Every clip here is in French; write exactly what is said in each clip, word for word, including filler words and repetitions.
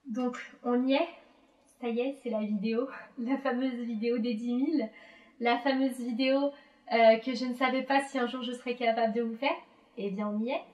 Donc on y est, ça y est, c'est la vidéo, la fameuse vidéo des dix mille, la fameuse vidéo euh, que je ne savais pas si un jour je serais capable de vous faire. Eh bien on y est.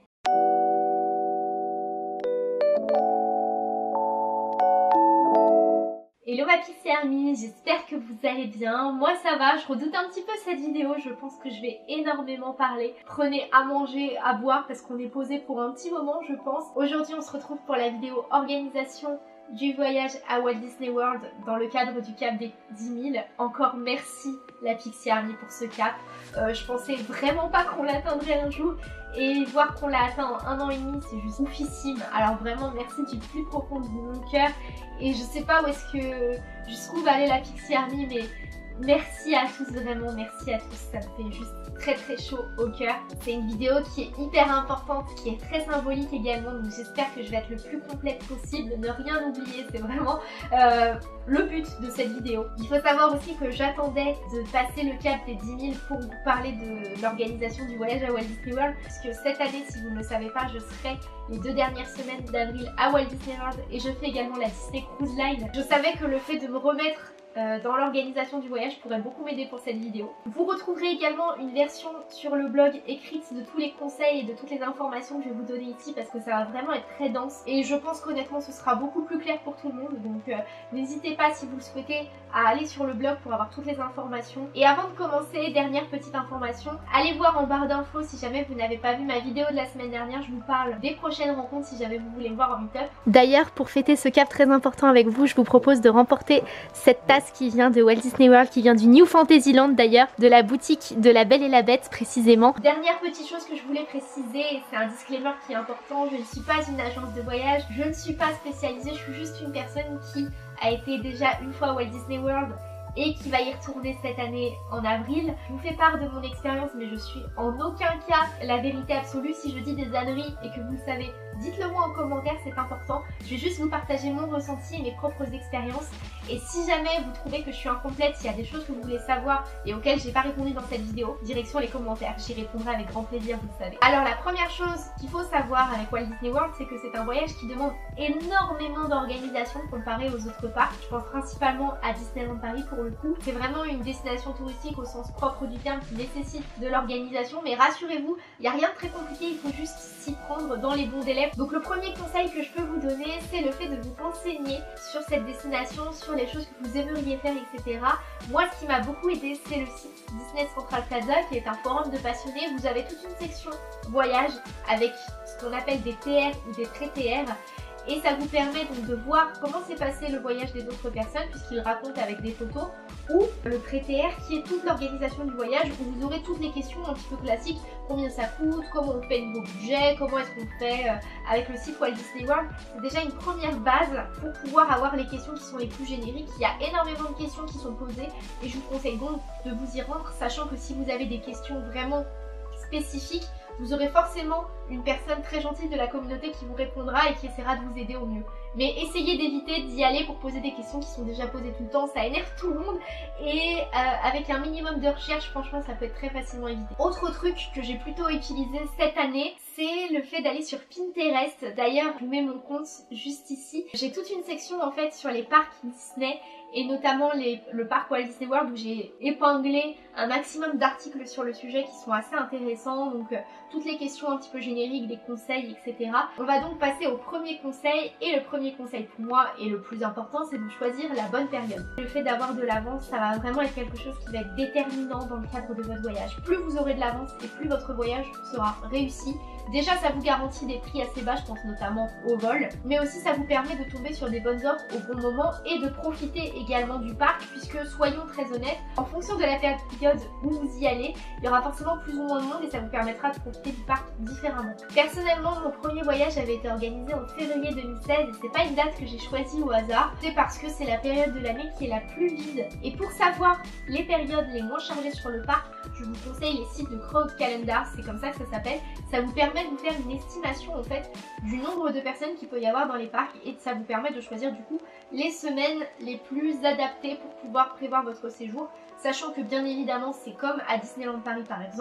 Hello ma Pixie Army, j'espère que vous allez bien. Moi ça va, je redoute un petit peu cette vidéo, je pense que je vais énormément parler. Prenez à manger, à boire parce qu'on est posé pour un petit moment je pense. Aujourd'hui on se retrouve pour la vidéo organisation du voyage à Walt Disney World dans le cadre du cap des dix mille. Encore merci la Pixie Army pour ce cap. Euh, je pensais vraiment pas qu'on l'atteindrait un jour et voir qu'on l'a atteint en un an et demi c'est juste oufissime. Alors vraiment merci du plus profond de mon cœur et je sais pas où est-ce que jusqu'où va aller la Pixie Army mais merci à tous, vraiment merci à tous, ça me fait juste très très chaud au cœur. C'est une vidéo qui est hyper importante, qui est très symbolique également, donc j'espère que je vais être le plus complète possible, ne rien oublier, c'est vraiment euh, le but de cette vidéo. Il faut savoir aussi que j'attendais de passer le cap des dix mille pour vous parler de l'organisation du voyage à Walt Disney World, puisque cette année, si vous ne le savez pas, je serai les deux dernières semaines d'avril à Walt Disney World et je fais également la Disney Cruise Line. Je savais que le fait de me remettre Euh, dans l'organisation du voyage pourrait beaucoup m'aider pour cette vidéo. Vous retrouverez également une version sur le blog écrite de tous les conseils et de toutes les informations que je vais vous donner ici parce que ça va vraiment être très dense et je pense qu'honnêtement ce sera beaucoup plus clair pour tout le monde, donc euh, n'hésitez pas si vous le souhaitez à aller sur le blog pour avoir toutes les informations. Et avant de commencer, dernière petite information, allez voir en barre d'infos si jamais vous n'avez pas vu ma vidéo de la semaine dernière, je vous parle des prochaines rencontres si jamais vous voulez me voir en meet-up. D'ailleurs pour fêter ce cap très important avec vous, je vous propose de remporter cette tasse qui vient de Walt Disney World, qui vient du New Fantasyland d'ailleurs, de la boutique de La Belle et la Bête précisément. Dernière petite chose que je voulais préciser, et c'est un disclaimer qui est important, je ne suis pas une agence de voyage, je ne suis pas spécialisée, je suis juste une personne qui a été déjà une fois à Walt Disney World et qui va y retourner cette année en avril. Je vous fais part de mon expérience mais je suis en aucun cas la vérité absolue. Si je dis des âneries et que vous le savez, dites-le moi en commentaire, c'est important. Je vais juste vous partager mon ressenti et mes propres expériences. Et si jamais vous trouvez que je suis incomplète, s'il y a des choses que vous voulez savoir et auxquelles j'ai pas répondu dans cette vidéo, direction les commentaires, j'y répondrai avec grand plaisir, vous le savez. Alors la première chose qu'il faut savoir avec Walt Disney World, c'est que c'est un voyage qui demande énormément d'organisation comparé aux autres parcs. Je pense principalement à Disneyland Paris pour le coup. C'est vraiment une destination touristique au sens propre du terme qui nécessite de l'organisation, mais rassurez-vous, il n'y a rien de très compliqué, il faut juste s'y prendre dans les bons délais. Donc le premier conseil que je peux vous donner, c'est le fait de vous renseigner sur cette destination, sur les choses que vous aimeriez faire, et cetera. Moi, ce qui m'a beaucoup aidé, c'est le site Disney Central Plaza, qui est un forum de passionnés. Vous avez toute une section voyage avec ce qu'on appelle des T R ou des pré-T R. Et ça vous permet donc de voir comment s'est passé le voyage des autres personnes puisqu'ils racontent avec des photos, ou le pré-T R qui est toute l'organisation du voyage où vous aurez toutes les questions un petit peu classiques, combien ça coûte, comment on fait niveau budget, comment est-ce qu'on fait euh, avec le site Walt Disney World. C'est déjà une première base pour pouvoir avoir les questions qui sont les plus génériques. Il y a énormément de questions qui sont posées et je vous conseille donc de vous y rendre, sachant que si vous avez des questions vraiment spécifiques, vous aurez forcément une personne très gentille de la communauté qui vous répondra et qui essaiera de vous aider au mieux. Mais essayez d'éviter d'y aller pour poser des questions qui sont déjà posées tout le temps, ça énerve tout le monde et euh, avec un minimum de recherche, franchement ça peut être très facilement évité. Autre truc que j'ai plutôt utilisé cette année, c'est le fait d'aller sur Pinterest. D'ailleurs, je vous mets mon compte juste ici. J'ai toute une section en fait sur les parcs Disney et notamment les, le parc Walt Disney World où j'ai épinglé un maximum d'articles sur le sujet qui sont assez intéressants, donc euh, toutes les questions un petit peu génériques, des conseils, et cetera. On va donc passer au premier conseil, et le premier conseil pour moi et le plus important, c'est de choisir la bonne période. Le fait d'avoir de l'avance, ça va vraiment être quelque chose qui va être déterminant dans le cadre de votre voyage. Plus vous aurez de l'avance et plus votre voyage sera réussi. Déjà ça vous garantit des prix assez bas, je pense notamment au vol, mais aussi ça vous permet de tomber sur des bonnes offres au bon moment et de profiter également du parc puisque soyons très honnêtes, en fonction de la période où vous y allez, il y aura forcément plus ou moins de monde et ça vous permettra de profiter du parc différemment. Personnellement, mon premier voyage avait été organisé en février deux mille seize et c'est pas une date que j'ai choisie au hasard, c'est parce que c'est la période de l'année qui est la plus vide. Et pour savoir les périodes les moins chargées sur le parc, je vous conseille les sites de Crowd Calendar, c'est comme ça que ça s'appelle. Ça vous permet de vous faire une estimation en fait du nombre de personnes qu'il peut y avoir dans les parcs et ça vous permet de choisir du coup les semaines les plus adaptées pour pouvoir prévoir votre séjour, sachant que bien évidemment c'est comme à Disneyland Paris par exemple,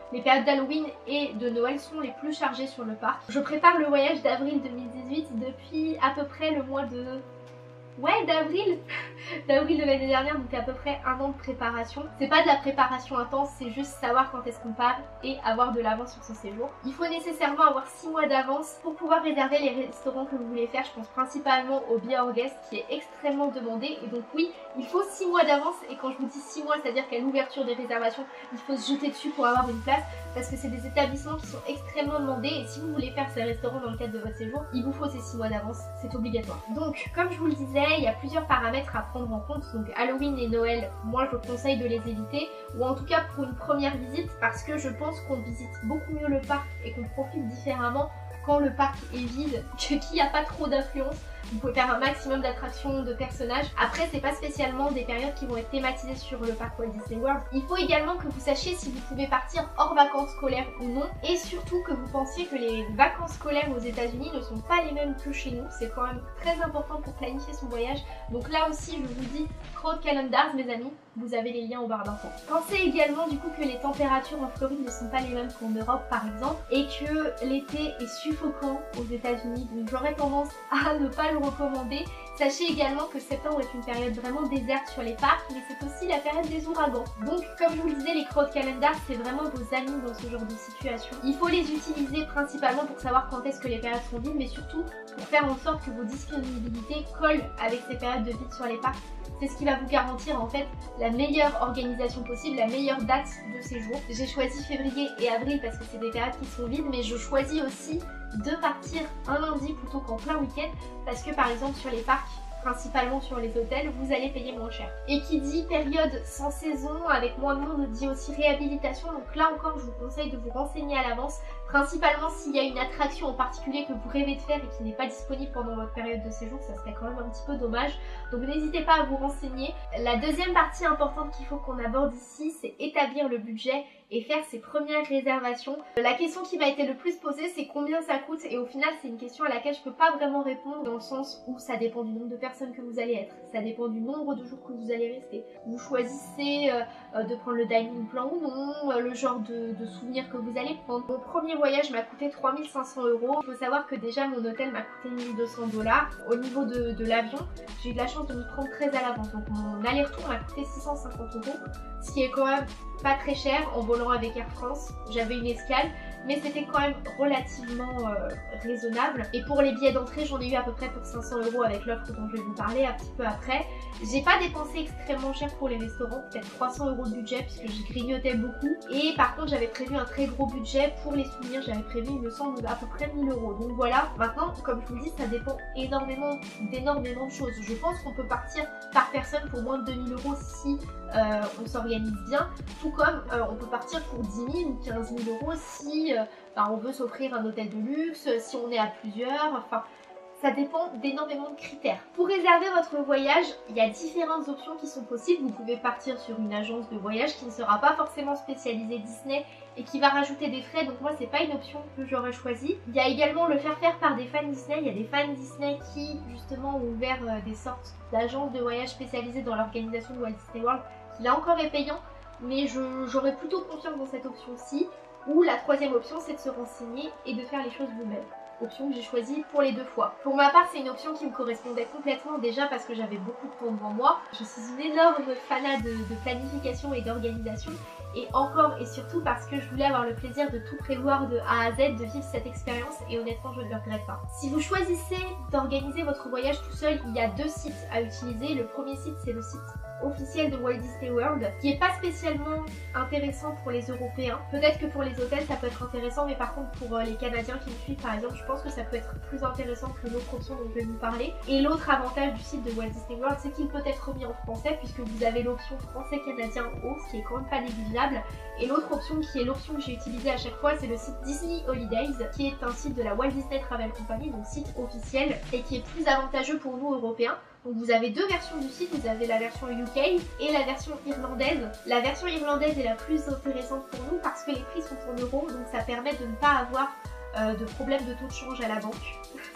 les périodes d'Halloween et de Noël sont les plus chargées sur le parc. Je prépare le voyage d'avril deux mille dix-huit depuis à peu près le mois de... Ouais, d'avril d'avril de l'année dernière, donc à peu près un an de préparation. C'est pas de la préparation intense, c'est juste savoir quand est-ce qu'on part et avoir de l'avance sur son séjour. Il faut nécessairement avoir six mois d'avance pour pouvoir réserver les restaurants que vous voulez faire. Je pense principalement au Be Our Guest qui est extrêmement demandé. Et donc oui, il faut six mois d'avance. Et quand je vous dis six mois, c'est-à-dire qu'à l'ouverture des réservations, il faut se jeter dessus pour avoir une place. Parce que c'est des établissements qui sont extrêmement demandés. Et si vous voulez faire ces restaurants dans le cadre de votre séjour, il vous faut ces six mois d'avance. C'est obligatoire. Donc comme je vous le disais, il y a plusieurs paramètres à prendre en compte. Donc Halloween et Noël, moi je conseille de les éviter, ou en tout cas pour une première visite, parce que je pense qu'on visite beaucoup mieux le parc et qu'on profite différemment quand le parc est vide, qu'il n'y a pas trop d'affluence. Vous pouvez faire un maximum d'attractions, de personnages. Après, c'est pas spécialement des périodes qui vont être thématisées sur le parc Walt Disney World. Il faut également que vous sachiez si vous pouvez partir hors vacances scolaires ou non. Et surtout que vous pensiez que les vacances scolaires aux États-Unis ne sont pas les mêmes que chez nous. C'est quand même très important pour planifier son voyage. Donc là aussi, je vous dis, Crowd Calendars, mes amis, vous avez les liens en barre d'infos. Pensez également du coup que les températures en Floride ne sont pas les mêmes qu'en Europe par exemple, et que l'été est suffocant aux États-Unis. Donc j'aurais tendance à ne pas le recommander. Sachez également que septembre est une période vraiment déserte sur les parcs, mais c'est aussi la période des ouragans. Donc comme je vous le disais, les Crowd Calendars, c'est vraiment vos amis dans ce genre de situation. Il faut les utiliser principalement pour savoir quand est-ce que les périodes sont vides, mais surtout pour faire en sorte que vos disponibilités collent avec ces périodes de vide sur les parcs. C'est ce qui va vous garantir en fait la meilleure organisation possible, la meilleure date de séjour. J'ai choisi février et avril parce que c'est des périodes qui sont vides, mais je choisis aussi de partir un lundi plutôt qu'en plein week-end parce que par exemple sur les parcs, principalement sur les hôtels, vous allez payer moins cher. Et qui dit période sans saison, avec moins de monde, dit aussi réhabilitation. Donc là encore, je vous conseille de vous renseigner à l'avance, principalement s'il y a une attraction en particulier que vous rêvez de faire et qui n'est pas disponible pendant votre période de séjour, ça serait quand même un petit peu dommage. Donc n'hésitez pas à vous renseigner. La deuxième partie importante qu'il faut qu'on aborde ici, c'est établir le budget et faire ses premières réservations. La question qui m'a été le plus posée, c'est combien ça coûte, et au final c'est une question à laquelle je peux pas vraiment répondre dans le sens où ça dépend du nombre de personnes que vous allez être, ça dépend du nombre de jours que vous allez rester. Vous choisissez euh, de prendre le dining plan ou non, euh, le genre de, de souvenirs que vous allez prendre. Mon premier voyage m'a coûté trois mille cinq cents euros. Il faut savoir que déjà mon hôtel m'a coûté mille deux cents dollars. Au niveau de, de l'avion, j'ai eu de la chance de me prendre très à l'avance, donc mon aller-retour m'a coûté six cent cinquante euros, ce qui est quand même pas très cher en volant avec Air France. J'avais une escale, mais c'était quand même relativement euh, raisonnable. Et pour les billets d'entrée, j'en ai eu à peu près pour cinq cents euros avec l'offre dont je vais vous parler un petit peu après. J'ai pas dépensé extrêmement cher pour les restaurants, peut-être trois cents euros de budget puisque je grignotais beaucoup. Et par contre, j'avais prévu un très gros budget pour les souvenirs. J'avais prévu, il me semble, à peu près mille euros. Donc voilà, maintenant, comme je vous le dis, ça dépend énormément, d'énormément de choses. Je pense qu'on peut partir par personne pour moins de deux mille euros si euh, on s'organise bien. Tout comme euh, on peut partir pour dix mille ou quinze mille euros si euh, bah, on veut s'offrir un hôtel de luxe, si on est à plusieurs, enfin ça dépend d'énormément de critères. Pour réserver votre voyage, il y a différentes options qui sont possibles. Vous pouvez partir sur une agence de voyage qui ne sera pas forcément spécialisée Disney et qui va rajouter des frais, donc moi c'est pas une option que j'aurais choisie. Il y a également le faire faire par des fans Disney. Il y a des fans Disney qui justement ont ouvert euh, des sortes d'agences de voyage spécialisées dans l'organisation de Walt Disney World, qui là encore est payant, mais j'aurais plutôt confiance dans cette option-ci. Ou la troisième option, c'est de se renseigner et de faire les choses vous-même. Option que j'ai choisie pour les deux fois. Pour ma part, c'est une option qui me correspondait complètement, déjà parce que j'avais beaucoup de temps devant moi. Je suis une énorme fanat de, de planification et d'organisation, et encore et surtout parce que je voulais avoir le plaisir de tout prévoir de A à Z, de vivre cette expérience, et honnêtement je ne le regrette pas. Si vous choisissez d'organiser votre voyage tout seul, il y a deux sites à utiliser. Le premier site, c'est le site officiel de Walt Disney World, qui est pas spécialement intéressant pour les Européens. Peut-être que pour les hôtels ça peut être intéressant, mais par contre pour les Canadiens qui me suivent par exemple, je pense que ça peut être plus intéressant que l'autre option dont je vais vous parler. Et l'autre avantage du site de Walt Disney World, c'est qu'il peut être remis en français puisque vous avez l'option français-canadien en haut, ce qui est quand même pas négligeable. Et l'autre option qui est l'option que j'ai utilisée à chaque fois, c'est le site Disney Holidays, qui est un site de la Walt Disney Travel Company, donc site officiel, et qui est plus avantageux pour nous Européens. Donc vous avez deux versions du site, vous avez la version U K et la version irlandaise. La version irlandaise est la plus intéressante pour nous parce que les prix sont en euros, donc ça permet de ne pas avoir euh, de problème de taux de change à la banque.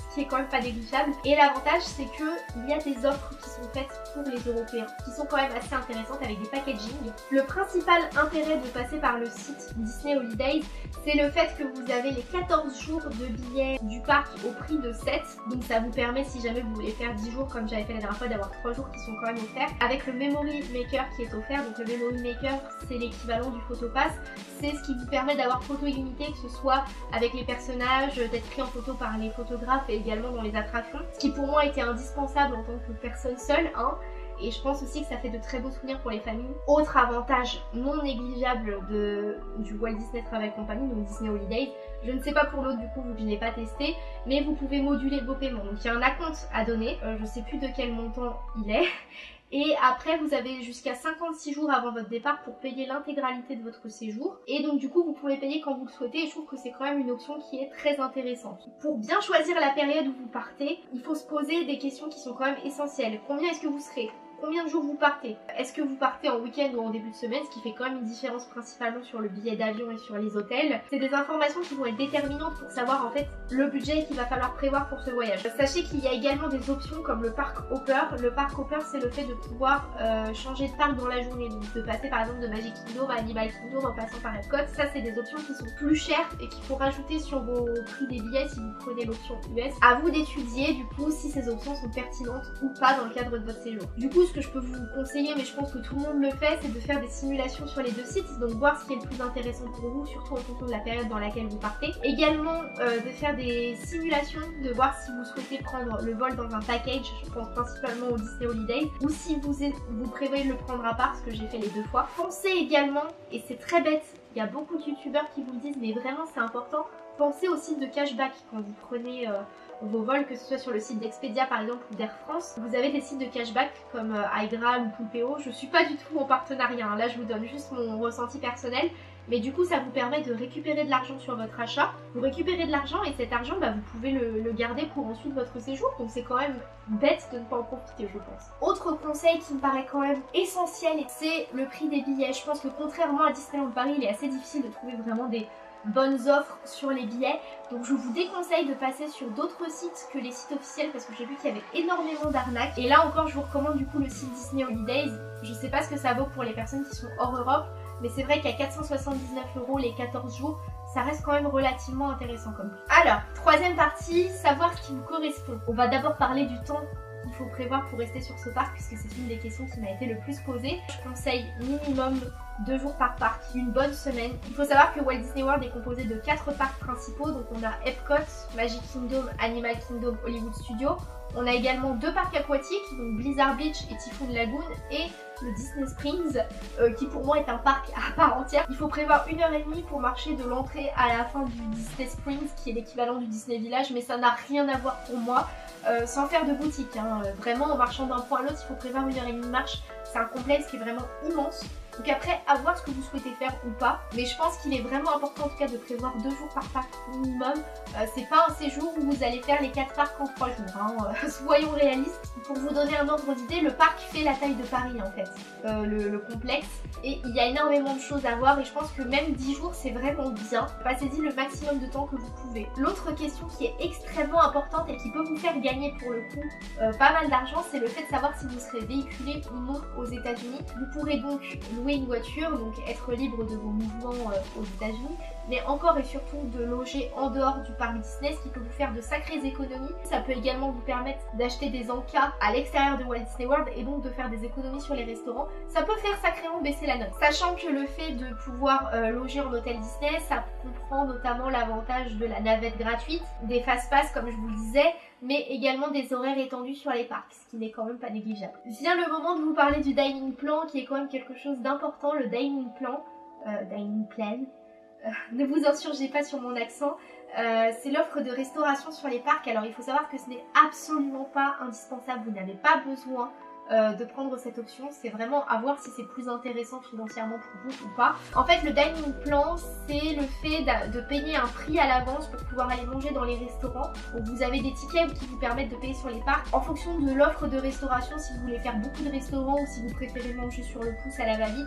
ce qui est quand même pas négligeable. Et l'avantage c'est que il y a des offres qui sont faites pour les Européens, qui sont quand même assez intéressantes avec des packaging. Le principal intérêt de passer par le site Disney Holidays, c'est le fait que vous avez les quatorze jours de billets du parc au prix de sept. Donc ça vous permet, si jamais vous voulez faire dix jours comme j'avais fait la dernière fois, d'avoir trois jours qui sont quand même offerts. Avec le Memory Maker qui est offert, donc le Memory Maker c'est l'équivalent du PhotoPass. C'est ce qui vous permet d'avoir photo illimitée, que ce soit avec les personnages, d'être pris en photo par les photographes et également dans les attractions. Ce qui pour moi était indispensable en tant que personne seule, hein. Et je pense aussi que ça fait de très beaux souvenirs pour les familles. Autre avantage non négligeable de, du Walt Disney Travel Company, donc Disney Holidays, je ne sais pas pour l'autre du coup vu que je n'ai pas testé, mais vous pouvez moduler vos paiements. Donc il y a un acompte à donner, euh, je ne sais plus de quel montant il est. Et après vous avez jusqu'à cinquante-six jours avant votre départ pour payer l'intégralité de votre séjour. Et donc du coup vous pouvez payer quand vous le souhaitez et je trouve que c'est quand même une option qui est très intéressante. Pour bien choisir la période où vous partez, il faut se poser des questions qui sont quand même essentielles. Combien est-ce que vous serez ? Combien de jours vous partez? Est-ce que vous partez en week-end ou en début de semaine? Ce qui fait quand même une différence principalement sur le billet d'avion et sur les hôtels. C'est des informations qui vont être déterminantes pour savoir en fait le budget qu'il va falloir prévoir pour ce voyage. Sachez qu'il y a également des options comme le parc Hopper. Le parc Hopper c'est le fait de pouvoir euh, changer de parc dans la journée. Donc de passer par exemple de Magic Kingdom à Animal Kingdom en passant par Epcot. Ça c'est des options qui sont plus chères et qu'il faut rajouter sur vos prix des billets si vous prenez l'option U S. À vous d'étudier du coup si ces options sont pertinentes ou pas dans le cadre de votre séjour. Du coup ce que je peux vous conseiller, mais je pense que tout le monde le fait, c'est de faire des simulations sur les deux sites, donc voir ce qui est le plus intéressant pour vous, surtout en fonction de la période dans laquelle vous partez. Également euh, de faire des simulations, de voir si vous souhaitez prendre le vol dans un package, je pense principalement au Disney Holidays, ou si vous, êtes, vous prévoyez de le prendre à part, ce que j'ai fait les deux fois. Pensez également, et c'est très bête, il y a beaucoup de youtubeurs qui vous le disent, mais vraiment c'est important, pensez au site de cashback quand vous prenez euh, vos vols, que ce soit sur le site d'Expedia par exemple ou d'Air France. Vous avez des sites de cashback comme euh, iGraal ou Poolpeo. Je suis pas du tout en partenariat, hein. Là je vous donne juste mon ressenti personnel. Mais du coup ça vous permet de récupérer de l'argent sur votre achat. Vous récupérez de l'argent et cet argent bah, vous pouvez le, le garder pour ensuite votre séjour. Donc c'est quand même bête de ne pas en profiter je pense. Autre conseil qui me paraît quand même essentiel, c'est le prix des billets. Je pense que contrairement à Disneyland Paris, il est assez difficile de trouver vraiment des bonnes offres sur les billets, donc je vous déconseille de passer sur d'autres sites que les sites officiels parce que j'ai vu qu'il y avait énormément d'arnaques. Et là encore je vous recommande du coup le site Disney Holidays. Je sais pas ce que ça vaut pour les personnes qui sont hors Europe, mais c'est vrai qu'à quatre cent soixante-dix-neuf euros les quatorze jours, ça reste quand même relativement intéressant comme prix. Alors, troisième partie, savoir ce qui vous correspond. On va d'abord parler du temps qu'il faut prévoir pour rester sur ce parc puisque c'est une des questions qui m'a été le plus posée. Je conseille minimum deux jours par parc, une bonne semaine. Il faut savoir que Walt Disney World est composé de quatre parcs principaux, donc on a Epcot, Magic Kingdom, Animal Kingdom, Hollywood Studios. On a également deux parcs aquatiques, donc Blizzard Beach et Typhoon Lagoon, et le Disney Springs, euh, qui pour moi est un parc à part entière. Il faut prévoir une heure et demie pour marcher de l'entrée à la fin du Disney Springs, qui est l'équivalent du Disney Village, mais ça n'a rien à voir pour moi, euh, sans faire de boutique, hein. Vraiment en marchant d'un point à l'autre, il faut prévoir une heure et demie de marche. C'est un complexe qui est vraiment immense. Donc après, à voir ce que vous souhaitez faire ou pas. Mais je pense qu'il est vraiment important en tout cas de prévoir deux jours par parc minimum. Euh, c'est pas un séjour où vous allez faire les quatre parcs en trois jours. Hein. Euh, soyons réalistes. Pour vous donner un ordre d'idée, le parc fait la taille de Paris en fait. Euh, le, le complexe. Et il y a énormément de choses à voir et je pense que même dix jours c'est vraiment bien. Passez-y le maximum de temps que vous pouvez. L'autre question qui est extrêmement importante et qui peut vous faire gagner pour le coup euh, pas mal d'argent, c'est le fait de savoir si vous serez véhiculé ou non aux États-Unis. Vous pourrez donc louer une voiture, donc être libre de vos mouvements euh, aux États-Unis, mais encore et surtout de loger en dehors du parc Disney, ce qui peut vous faire de sacrées économies. Ça peut également vous permettre d'acheter des encas à l'extérieur de Walt Disney World et donc de faire des économies sur les restaurants. Ça peut faire sacrément baisser la note. Sachant que le fait de pouvoir euh, loger en hôtel Disney, ça comprend notamment l'avantage de la navette gratuite, des fast-pass comme je vous le disais, mais également des horaires étendus sur les parcs, ce qui n'est quand même pas négligeable. Vient le moment de vous parler du dining plan, qui est quand même quelque chose d'important. Le dining plan, euh, dining plan, euh, ne vous insurgez pas sur mon accent, euh, c'est l'offre de restauration sur les parcs. Alors il faut savoir que ce n'est absolument pas indispensable, vous n'avez pas besoin Euh, de prendre cette option, c'est vraiment à voir si c'est plus intéressant financièrement pour vous ou pas. En fait le dining plan c'est le fait de payer un prix à l'avance pour pouvoir aller manger dans les restaurants. Donc vous avez des tickets qui vous permettent de payer sur les parcs en fonction de l'offre de restauration. Si vous voulez faire beaucoup de restaurants ou si vous préférez manger sur le pouce à la va-vite,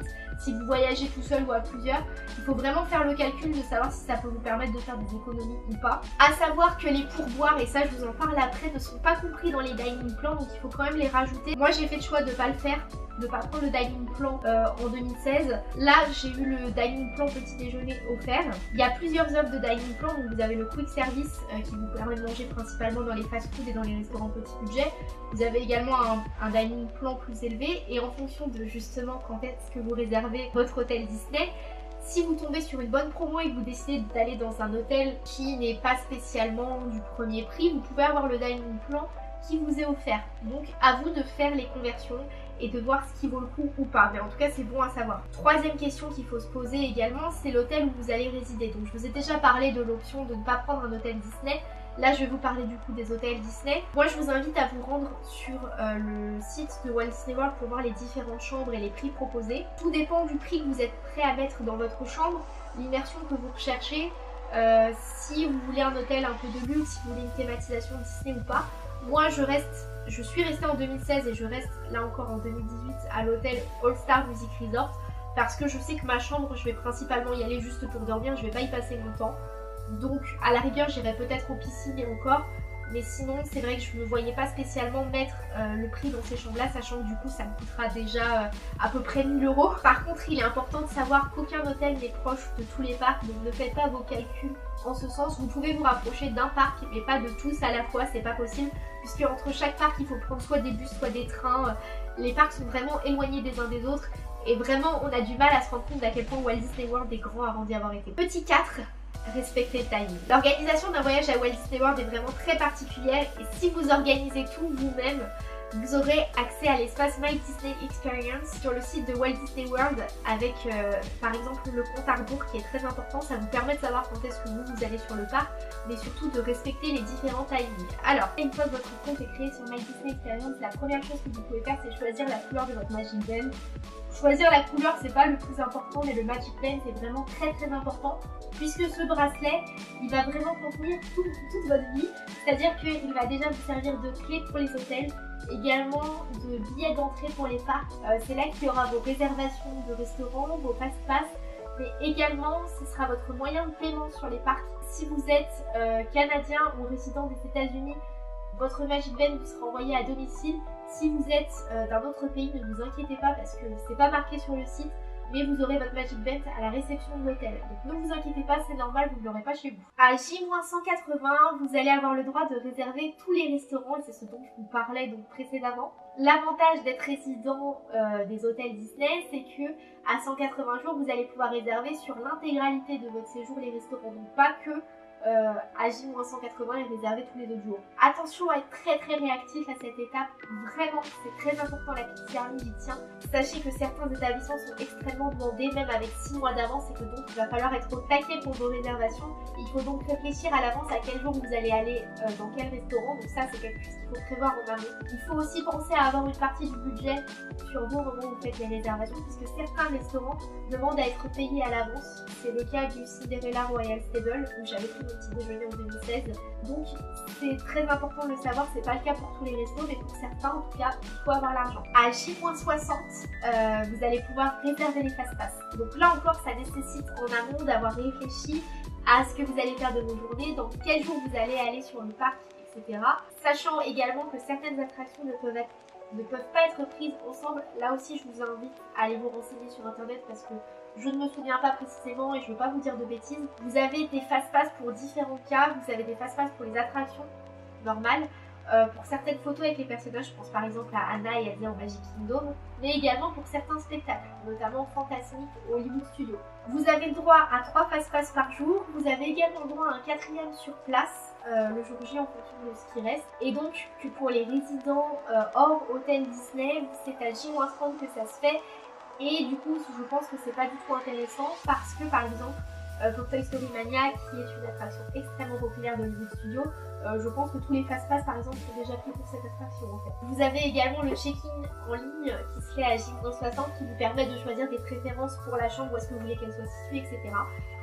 si vous voyagez tout seul ou à plusieurs, il faut vraiment faire le calcul de savoir si ça peut vous permettre de faire des économies ou pas. À savoir que les pourboires, et ça je vous en parle après, ne sont pas compris dans les dining plans, donc il faut quand même les rajouter. Moi j'ai fait le choix de ne pas le faire, de ne pas prendre le dining plan euh, en deux mille seize. Là j'ai eu le dining plan petit déjeuner offert. Il y a plusieurs offres de dining plan, donc vous avez le quick service euh, qui vous permet de manger principalement dans les fast-food et dans les restaurants petit budget. Vous avez également un, un dining plan plus élevé, et en fonction de justement quand est-ce que vous réservez votre hôtel Disney, si vous tombez sur une bonne promo et que vous décidez d'aller dans un hôtel qui n'est pas spécialement du premier prix, vous pouvez avoir le dining plan qui vous est offert. Donc à vous de faire les conversions et de voir ce qui vaut le coup ou pas, mais en tout cas c'est bon à savoir. Troisième question qu'il faut se poser également, c'est l'hôtel où vous allez résider. Donc je vous ai déjà parlé de l'option de ne pas prendre un hôtel Disney. Là je vais vous parler du coup des hôtels Disney. Moi je vous invite à vous rendre sur euh, le site de Walt Disney World pour voir les différentes chambres et les prix proposés. Tout dépend du prix que vous êtes prêt à mettre dans votre chambre, l'immersion que vous recherchez, euh, si vous voulez un hôtel un peu de luxe, si vous voulez une thématisation Disney ou pas. Moi je reste, je suis restée en deux mille seize et je reste là encore en deux mille dix-huit à l'hôtel All Star Music Resort, parce que je sais que ma chambre je vais principalement y aller juste pour dormir, je vais pas y passer longtemps. Donc à la rigueur j'irai peut-être aux piscines et encore, mais sinon c'est vrai que je ne me voyais pas spécialement mettre euh, le prix dans ces chambres là, sachant que du coup ça me coûtera déjà euh, à peu près mille euros. Par contre il est important de savoir qu'aucun hôtel n'est proche de tous les parcs, donc ne faites pas vos calculs en ce sens. Vous pouvez vous rapprocher d'un parc mais pas de tous à la fois, c'est pas possible, puisque entre chaque parc il faut prendre soit des bus soit des trains. Les parcs sont vraiment éloignés des uns des autres et vraiment on a du mal à se rendre compte d'à quel point Walt Disney World est grand avant d'y avoir été. Petit quatre, respectez le timing. L'organisation d'un voyage à Walt Disney World est vraiment très particulière, et si vous organisez tout vous-même, vous aurez accès à l'espace My Disney Experience sur le site de Walt Disney World avec euh, par exemple le compte à rebours qui est très important. Ça vous permet de savoir quand est-ce que vous, vous allez sur le parc, mais surtout de respecter les différents timings. Alors, une fois que votre compte est créé sur My Disney Experience, la première chose que vous pouvez faire c'est choisir la couleur de votre Magic Band. Choisir la couleur c'est pas le plus important, mais le Magic Band c'est vraiment très très important, puisque ce bracelet il va vraiment contenir tout, toute votre vie, c'est à dire qu'il va déjà vous servir de clé pour les hôtels, également de billets d'entrée pour les parcs. Euh, c'est là qu'il y aura vos réservations de restaurants, vos passe-passe, mais également ce sera votre moyen de paiement sur les parcs. Si vous êtes euh, canadien ou résident des États-Unis, votre Magic Band vous sera envoyé à domicile. Si vous êtes euh, d'un autre pays, ne vous inquiétez pas parce que c'est pas marqué sur le site, mais vous aurez votre Magic Band à la réception de l'hôtel. Donc ne vous inquiétez pas, c'est normal, vous ne l'aurez pas chez vous. À J cent quatre-vingts, vous allez avoir le droit de réserver tous les restaurants, et c'est ce dont je vous parlais donc précédemment. L'avantage d'être résident euh, des hôtels Disney, c'est que à cent quatre-vingts jours, vous allez pouvoir réserver sur l'intégralité de votre séjour les restaurants, donc pas que Euh, à J cent quatre-vingts et réserver tous les autres jours. Attention à être très très réactif à cette étape, vraiment c'est très important, la petite Army j'y tient. Sachez que certains établissements sont extrêmement demandés, même avec six mois d'avance, et que donc il va falloir être au taquet pour vos réservations. Il faut donc réfléchir à l'avance à quel jour vous allez aller euh, dans quel restaurant, donc ça c'est quelque chose qu'il faut prévoir en amont. Il faut aussi penser à avoir une partie du budget sur vous au moment où vous faites les réservations, puisque certains restaurants demandent à être payés à l'avance. C'est le cas du Cinderella Royal Stable où j'avais pris mon petit déjeuner en deux mille seize, donc c'est très important de le savoir. C'est pas le cas pour tous les restos, mais pour certains en tout cas il faut avoir l'argent. À J soixante, euh, vous allez pouvoir réserver les fast-pass. Donc là encore ça nécessite en amont d'avoir réfléchi à ce que vous allez faire de vos journées, dans quel jour vous allez aller sur le parc, et cetera. Sachant également que certaines attractions ne peuvent être ne peuvent pas être prises ensemble. Là aussi je vous invite à aller vous renseigner sur internet parce que je ne me souviens pas précisément et je ne veux pas vous dire de bêtises. Vous avez des fast-pass pour différents cas, vous avez des fast-pass pour les attractions normales, euh, pour certaines photos avec les personnages, je pense par exemple à Anna et Elsa au Magic Kingdom, mais également pour certains spectacles, notamment Fantasmic au Hollywood Studios. Vous avez le droit à trois fast-pass par jour, vous avez également le droit à un quatrième sur place, euh, le jour J en fonction de ce qui reste, et donc que pour les résidents euh, hors hôtel Disney, c'est à J trente que ça se fait. Et du coup, je pense que c'est pas du tout intéressant parce que par exemple, euh, pour Toy Story Mania, qui est une attraction extrêmement populaire de Hollywood Studios, euh, je pense que tous les fast-pass par exemple sont déjà pris pour cette attraction en fait. Vous avez également le check-in en ligne qui se fait à J soixante qui vous permet de choisir des préférences pour la chambre, où est-ce que vous voulez qu'elle soit située, et cetera.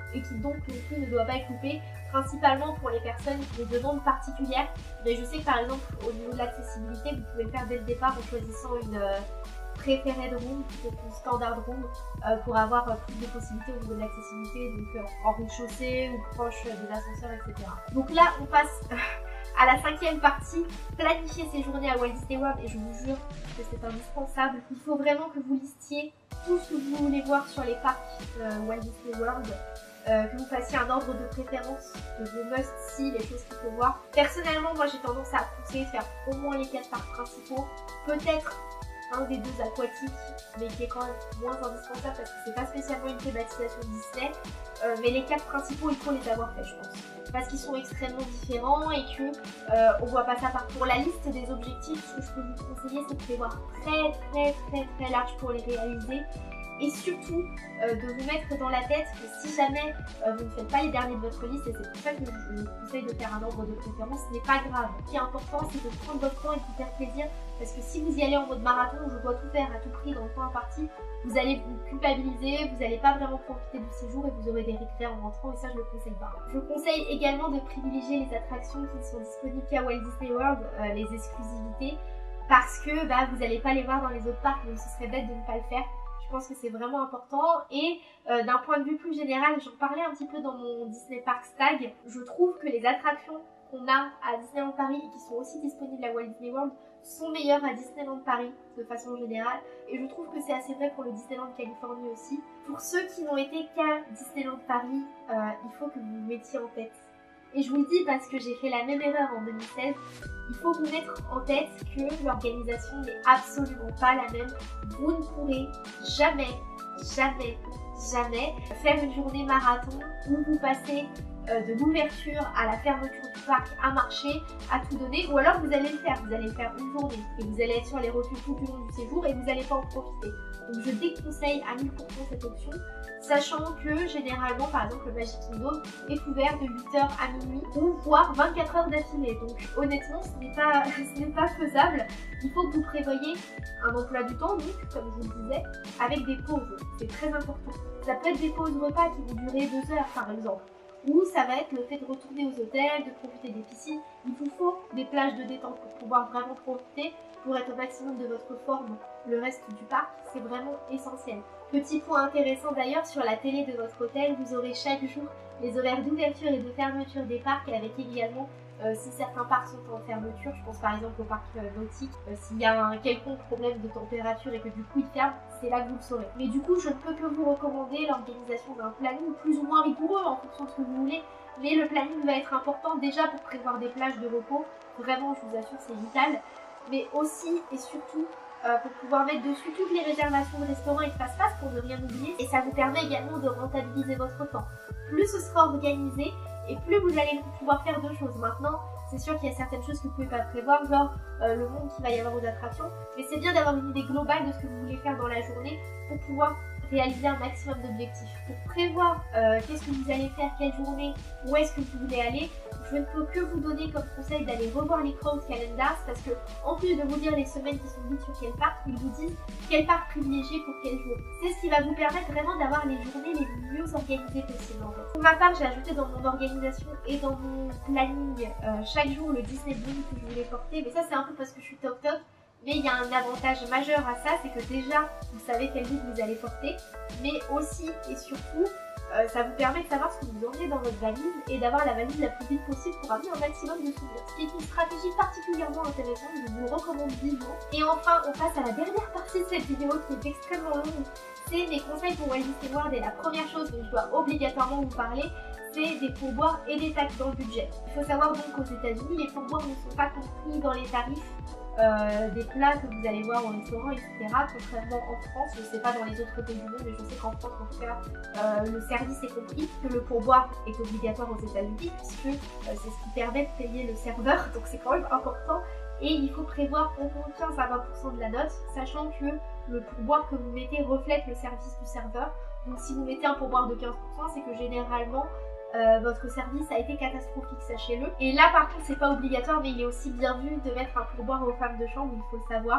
et qui donc non plus ne doit pas être loupé, principalement pour les personnes qui ont des demandes particulières. Mais je sais que par exemple au niveau de l'accessibilité, vous pouvez le faire dès le départ en choisissant une euh, préférée de room plutôt qu'une standard room euh, pour avoir euh, plus de possibilités au niveau de l'accessibilité, donc euh, en rez-de-chaussée ou proche euh, des ascenseurs, et cetera. Donc là on passe à la cinquième partie, planifier ses journées à Walt Disney World, et je vous jure que c'est indispensable. Il faut vraiment que vous listiez tout ce que vous voulez voir sur les parcs euh, Walt Disney World, euh, que vous fassiez un ordre de préférence de vos must-see, les choses qu'il faut voir. Personnellement, moi j'ai tendance à conseiller de faire au moins les quatre parcs principaux, peut-être un des deux aquatiques, mais qui est quand même moins indispensable parce que c'est pas spécialement une thématisation Disney, euh, mais les quatre principaux il faut les avoir fait je pense, parce qu'ils sont extrêmement différents et que euh, on voit pas ça par. Pour la liste des objectifs, ce que je peux vous conseiller c'est de prévoir très très très très large pour les réaliser, et surtout euh, de vous mettre dans la tête que si jamais euh, vous ne faites pas les derniers de votre liste, et c'est pour ça que je vous conseille de faire un ordre de préférence, ce n'est pas grave. Ce qui est important c'est de prendre votre temps et de vous faire plaisir, parce que si vous y allez en mode marathon, je dois tout faire à tout prix dans le temps imparti, vous allez vous culpabiliser, vous n'allez pas vraiment profiter du séjour et vous aurez des regrets en rentrant, et ça je ne le conseille pas. Je conseille également de privilégier les attractions qui ne sont disponibles qu'à Walt Disney World, euh, les exclusivités, parce que bah, vous n'allez pas les voir dans les autres parcs, donc ce serait bête de ne pas le faire. Je pense que c'est vraiment important, et euh, d'un point de vue plus général, j'en parlais un petit peu dans mon Disney Parks Tag, je trouve que les attractions qu'on a à Disneyland Paris et qui sont aussi disponibles à Walt Disney World sont meilleures à Disneyland Paris de façon générale, et je trouve que c'est assez vrai pour le Disneyland Californie aussi. Pour ceux qui n'ont été qu'à Disneyland Paris, euh, il faut que vous vous mettiez en tête. Et je vous le dis parce que j'ai fait la même erreur en deux mille seize, il faut vous mettre en tête que l'organisation n'est absolument pas la même. Vous ne pourrez jamais, jamais, jamais faire une journée marathon où vous passez euh, de l'ouverture à la fermeture du parc à marcher, à tout donner, ou alors vous allez le faire, vous allez le faire une journée et vous allez être sur les rotules tout du long du séjour et vous n'allez pas en profiter. Donc je déconseille à mille pour cent cette option, sachant que généralement par exemple le Magic Kingdom est ouvert de huit heures à minuit ou voire vingt-quatre heures d'affilée, donc honnêtement ce n'est pas, ce n'est pas faisable. Il faut que vous prévoyiez un emploi du temps, donc comme je vous le disais, avec des pauses, c'est très important. Ça peut être des pauses repas qui vont durer deux heures par exemple, ou ça va être le fait de retourner aux hôtels, de profiter des piscines. Il vous faut des plages de détente pour pouvoir vraiment profiter, pour être au maximum de votre forme le reste du parc, c'est vraiment essentiel. Petit point intéressant d'ailleurs, sur la télé de votre hôtel, vous aurez chaque jour les horaires d'ouverture et de fermeture des parcs, avec également euh, si certains parcs sont en fermeture, je pense par exemple au parc euh, nautique, euh, s'il y a un quelconque problème de température et que du coup il ferme, c'est là que vous le saurez. Mais du coup je ne peux que vous recommander l'organisation d'un planning plus ou moins rigoureux en fonction de ce que vous voulez, mais le planning va être important déjà pour prévoir des plages de repos, vraiment je vous assure c'est vital, mais aussi et surtout Euh, pour pouvoir mettre dessus toutes les réservations de restaurants et de passe-passe pour ne rien oublier, et ça vous permet également de rentabiliser votre temps. Plus ce sera organisé et plus vous allez pouvoir faire de choses. Maintenant, c'est sûr qu'il y a certaines choses que vous ne pouvez pas prévoir, genre euh, le monde qu'il va y avoir aux attractions, mais c'est bien d'avoir une idée globale de ce que vous voulez faire dans la journée pour pouvoir réaliser un maximum d'objectifs. Pour prévoir euh, qu'est-ce que vous allez faire, quelle journée, où est-ce que vous voulez aller, je ne peux que vous donner comme conseil d'aller revoir les crowd calendars, parce que en plus de vous dire les semaines qui sont dites sur quel parc, ils vous disent quel parc privilégier pour quel jour. C'est ce qui va vous permettre vraiment d'avoir les journées les mieux organisées possibles en fait. Pour ma part, j'ai ajouté dans mon organisation et dans mon planning euh, chaque jour le Disney Bloom que je voulais porter, mais ça c'est un peu parce que je suis toc toc. Mais il y a un avantage majeur à ça, c'est que déjà vous savez quel look vous allez porter, mais aussi et surtout euh, ça vous permet de savoir ce que vous emmenez dans votre valise et d'avoir la valise la plus vite possible pour amener un maximum de souvenirs. Ce qui est une stratégie particulièrement intéressante, je vous le recommande vivement. Et enfin, on passe à la dernière partie de cette vidéo qui est extrêmement longue, c'est mes conseils pour Walt Disney World, et la première chose dont je dois obligatoirement vous parler, c'est des pourboires et des taxes dans le budget. Il faut savoir donc qu'aux États-Unis, les pourboires ne sont pas compris dans les tarifs Euh, des plats que vous allez voir au restaurant, et cetera. Contrairement en France, je ne sais pas dans les autres pays du monde, mais je sais qu'en France, en tout cas, euh, le service est compris, que le pourboire est obligatoire aux États-Unis, puisque euh, c'est ce qui permet de payer le serveur, donc c'est quand même important. Et il faut prévoir au moins quinze à vingt pour cent de la note, sachant que le pourboire que vous mettez reflète le service du serveur. Donc si vous mettez un pourboire de quinze pour cent, c'est que généralement, Euh, votre service a été catastrophique, sachez-le. Et là par contre c'est pas obligatoire, mais il est aussi bien vu de mettre un pourboire aux femmes de chambre, il faut le savoir.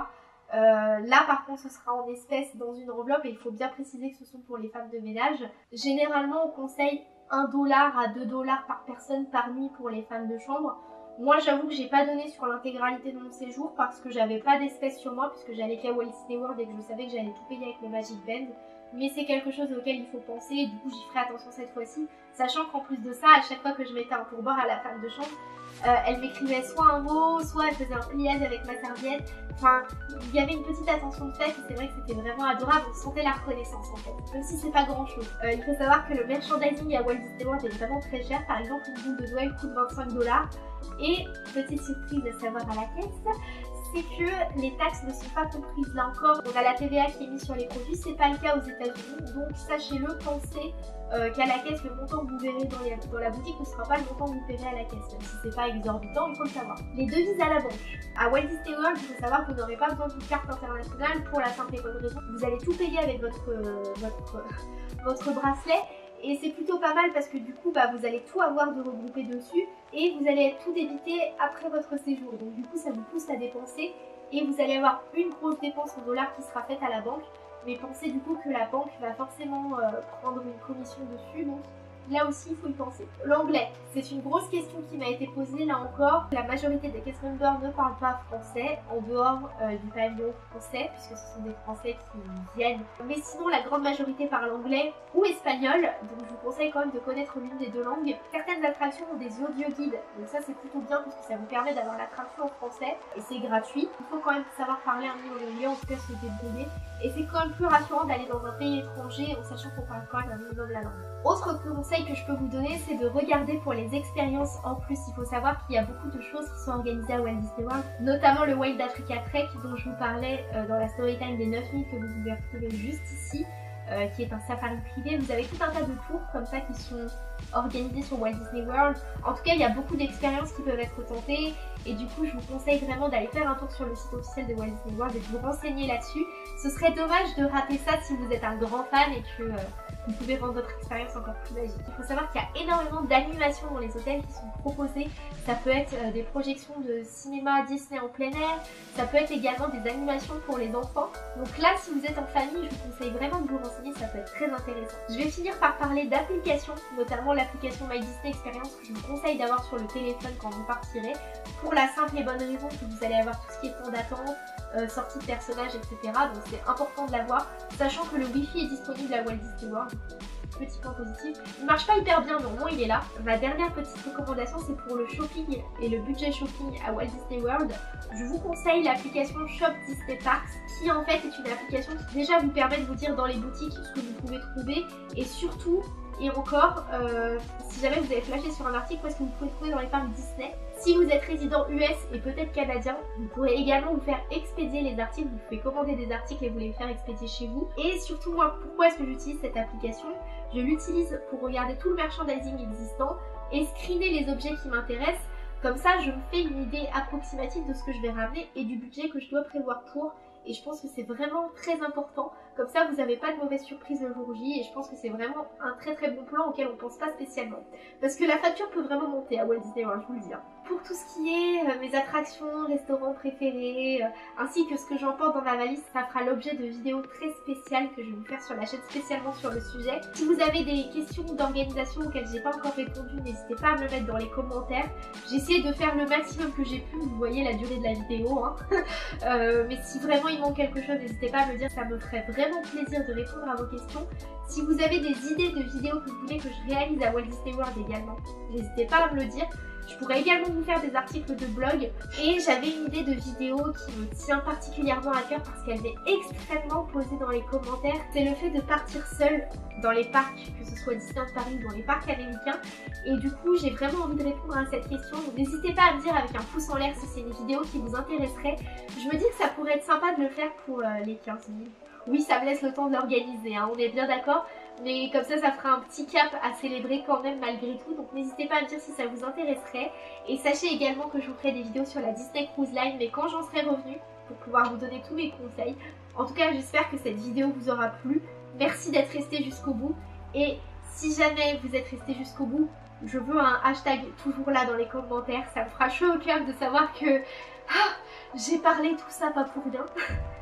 Euh, là par contre ce sera en espèces dans une enveloppe et il faut bien préciser que ce sont pour les femmes de ménage. Généralement on conseille un dollar à deux dollars par personne par nuit pour les femmes de chambre. Moi j'avoue que j'ai pas donné sur l'intégralité de mon séjour parce que j'avais pas d'espèces sur moi puisque j'allais qu'à Walt Disney World et que je savais que j'allais tout payer avec le Magic Band. Mais c'est quelque chose auquel il faut penser et du coup j'y ferai attention cette fois-ci, sachant qu'en plus de ça, à chaque fois que je mettais un pourboire à la femme de chambre, euh, elle m'écrivait soit un mot, soit elle faisait un pliage avec ma serviette. Enfin, il y avait une petite attention de fait et c'est vrai que c'était vraiment adorable, on sentait la reconnaissance en fait, même si c'est pas grand chose. Euh, il faut savoir que le merchandising à Walt Disney World est vraiment très cher. Par exemple, une boule de Noël coûte vingt-cinq dollars et petite surprise à savoir à la caisse, c'est que les taxes ne sont pas comprises là encore. On a la T V A qui est mise sur les produits, c'est pas le cas aux États-Unis, donc sachez-le, pensez euh, qu'à la caisse, le montant que vous verrez dans, les, dans la boutique ne sera pas le montant que vous paierez à la caisse, même si c'est pas exorbitant, il faut le savoir. Les devises à la banque. À Walt Disney World, il faut savoir que vous n'aurez pas besoin d'une carte internationale pour la simple et bonne raison. Vous allez tout payer avec votre, euh, votre, votre bracelet. Et c'est plutôt pas mal parce que du coup bah, vous allez tout avoir de regroupé dessus et vous allez être tout débité après votre séjour. Donc du coup ça vous pousse à dépenser et vous allez avoir une grosse dépense en dollars qui sera faite à la banque. Mais pensez du coup que la banque va forcément euh, prendre une commission dessus. Donc là aussi il faut y penser. L'anglais, c'est une grosse question qui m'a été posée là encore. La majorité des cast members ne parlent pas français en dehors euh, du pavillon français puisque ce sont des Français qui viennent. Mais sinon la grande majorité parle anglais ou espagnol, donc je vous conseille quand même de connaître l'une des deux langues. Certaines attractions ont des audio guides, donc ça c'est plutôt bien parce que ça vous permet d'avoir l'attraction en français et c'est gratuit. Il faut quand même savoir parler un minimum anglais, en tout cas se débrouiller. Et c'est quand même plus rassurant d'aller dans un pays étranger en sachant qu'on parle quand même un minimum la langue. Autre conseil que je peux vous donner, c'est de regarder pour les expériences en plus. Il faut savoir qu'il y a beaucoup de choses qui sont organisées à Walt Disney World, notamment le Wild Africa Trek dont je vous parlais euh, dans la storytime des neuf minutes que vous pouvez retrouver juste ici, euh, qui est un safari privé. Vous avez tout un tas de tours comme ça qui sont organisés sur Walt Disney World. En tout cas, il y a beaucoup d'expériences qui peuvent être tentées et du coup, je vous conseille vraiment d'aller faire un tour sur le site officiel de Walt Disney World et de vous renseigner là-dessus. Ce serait dommage de rater ça si vous êtes un grand fan et que euh, vous pouvez rendre votre expérience encore plus magique. Il faut savoir qu'il y a énormément d'animations dans les hôtels qui sont proposées. Ça peut être euh, des projections de cinéma Disney en plein air, ça peut être également des animations pour les enfants. Donc là, si vous êtes en famille, je vous conseille vraiment de vous renseigner, ça peut être très intéressant. Je vais finir par parler d'applications, notamment l'application My Disney Experience que je vous conseille d'avoir sur le téléphone quand vous partirez, pour la simple et bonne raison que vous allez avoir tout ce qui est temps d'attente, euh, sortie de personnages, et cetera. Donc c'est important de l'avoir, sachant que le Wi-Fi est disponible à Walt Disney World. Petit point positif. Il marche pas hyper bien, mais au moins il est là. Ma dernière petite recommandation, c'est pour le shopping et le budget shopping à Walt Disney World. Je vous conseille l'application Shop Disney Parks, qui en fait est une application qui déjà vous permet de vous dire dans les boutiques ce que vous pouvez trouver et surtout, et encore, euh, si jamais vous avez flashé sur un article, où est-ce que vous pouvez trouver dans les parcs Disney. Si vous êtes résident U S et peut-être canadien, vous pourrez également vous faire expédier les articles. Vous pouvez commander des articles et vous les faire expédier chez vous. Et surtout, moi, pourquoi est-ce que j'utilise cette application? Je l'utilise pour regarder tout le merchandising existant et screener les objets qui m'intéressent. Comme ça, je me fais une idée approximative de ce que je vais ramener et du budget que je dois prévoir pour. Et je pense que c'est vraiment très important. Comme ça, vous n'avez pas de mauvaise surprise le jour J. Et je pense que c'est vraiment un très très bon plan auquel on ne pense pas spécialement. Parce que la facture peut vraiment monter à Walt Disney World, je vous le dis. Pour tout ce qui est euh, mes attractions, restaurants préférés, euh, ainsi que ce que j'emporte dans ma valise, ça fera l'objet de vidéos très spéciales que je vais vous faire sur la chaîne spécialement sur le sujet. Si vous avez des questions d'organisation auxquelles j'ai pas encore répondu, n'hésitez pas à me le mettre dans les commentaires. J'ai essayé de faire le maximum que j'ai pu, vous voyez la durée de la vidéo. Hein. euh, mais si vraiment il manque quelque chose, n'hésitez pas à me le dire, ça me ferait vraiment plaisir de répondre à vos questions. Si vous avez des idées de vidéos que vous voulez que je réalise à Walt Disney World également, n'hésitez pas à me le dire. Je pourrais également vous faire des articles de blog et j'avais une idée de vidéo qui me tient particulièrement à cœur parce qu'elle m'est extrêmement posée dans les commentaires. C'est le fait de partir seule dans les parcs, que ce soit Disneyland Paris ou dans les parcs américains. Et du coup, j'ai vraiment envie de répondre à cette question. Donc n'hésitez pas à me dire avec un pouce en l'air si c'est une vidéo qui vous intéresserait. Je me dis que ça pourrait être sympa de le faire pour euh, les quinze mille. Oui, ça me laisse le temps de l'organiser, hein, on est bien d'accord. Mais comme ça, ça fera un petit cap à célébrer quand même malgré tout. Donc n'hésitez pas à me dire si ça vous intéresserait. Et sachez également que je vous ferai des vidéos sur la Disney Cruise Line, mais quand j'en serai revenue, pour pouvoir vous donner tous mes conseils. En tout cas, j'espère que cette vidéo vous aura plu. Merci d'être resté jusqu'au bout. Et si jamais vous êtes resté jusqu'au bout, je veux un hashtag toujours là dans les commentaires. Ça me fera chaud au cœur de savoir que ah, j'ai parlé tout ça pas pour rien.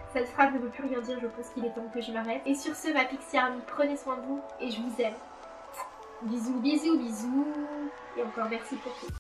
Cette phrase ne veut plus rien dire, je pense qu'il est temps que je m'arrête. Et sur ce, ma Pixie Army, prenez soin de vous et je vous aime. Bisous, bisous, bisous. Et encore merci pour tout.